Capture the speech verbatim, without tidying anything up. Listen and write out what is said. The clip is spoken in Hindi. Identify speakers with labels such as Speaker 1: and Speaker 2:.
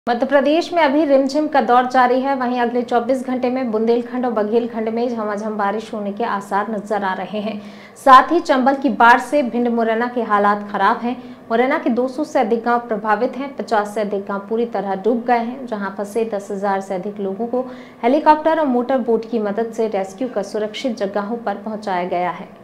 Speaker 1: मध्य प्रदेश में अभी रिमझिम का दौर जारी है। वहीं अगले चौबीस घंटे में बुंदेलखंड और बघेलखंड में झमाझम बारिश होने के आसार नजर आ रहे हैं। साथ ही चंबल की बाढ़ से भिंड मुरैना के हालात खराब हैं। मुरैना के दो सौ से अधिक गांव प्रभावित हैं। पचास से अधिक गांव पूरी तरह डूब गए हैं, जहां फंसे दस हजार से अधिक लोगों को हेलीकॉप्टर और मोटर बोट की मदद से रेस्क्यू कर सुरक्षित जगहों पर पहुंचाया गया है।